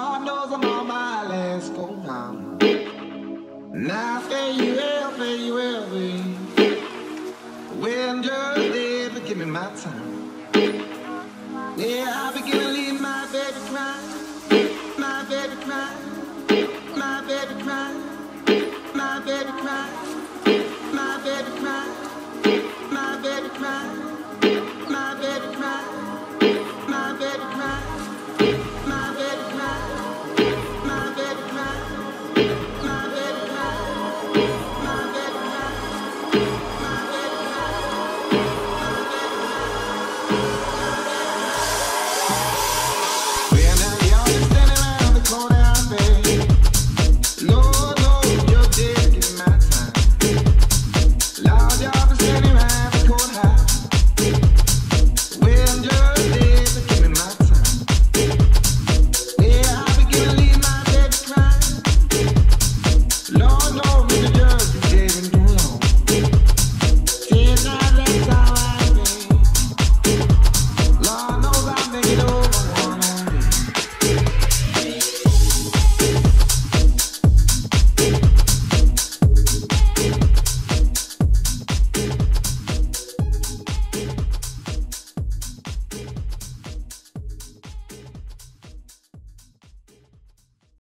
Lord knows I'm on my last go round. Now fare you well, babe. Well, just there, but give me my time. Yeah, I begin to leave my baby crying, my baby crying, my baby crying, my baby crying, my baby crying, my baby crying.